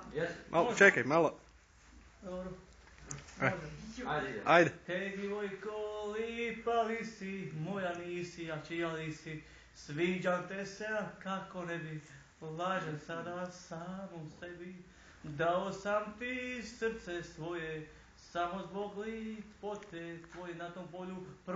Malo, čekaj, malo. Dobro. Ajde. Hej djevojko, lipa li si, moja nisi, a čija li si, sviđam te se, a kako ne bi, lažem sada samom sebi, dao sam ti srce svoje, samo zbog lipote tvoje na tom polju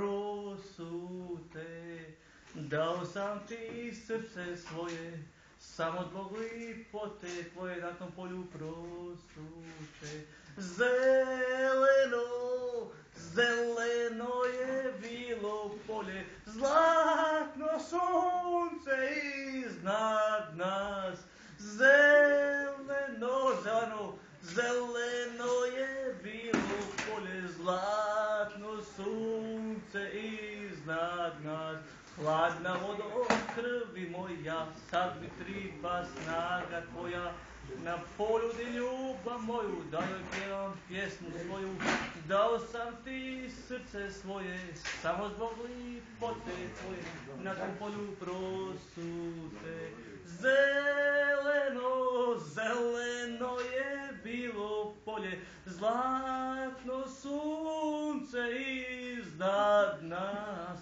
prosute. Dao sam ti srce svoje, samo zbog lipote tvoje na tom polju prosute. Zeleno, zeleno je bilo polje, zlatno sunce iznad nas. Zeleno, zeleno, zeleno je bilo polje, zlatno sunce iznad nas. Hladna vodo krvi moja, sad mi triba snaga tvoja. Na polju di ljubav moju, da joj pjevam pjesmu svoju. Dao sam ti srce svoje, samo zbog lipote tvoje, na tom polju prosute. Zeleno, zeleno je bilo polje, zlatno sunce iznad nas.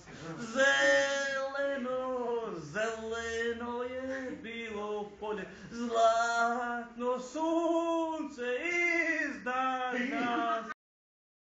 Zeleno, zeleno je bilo polje, zlatno sunce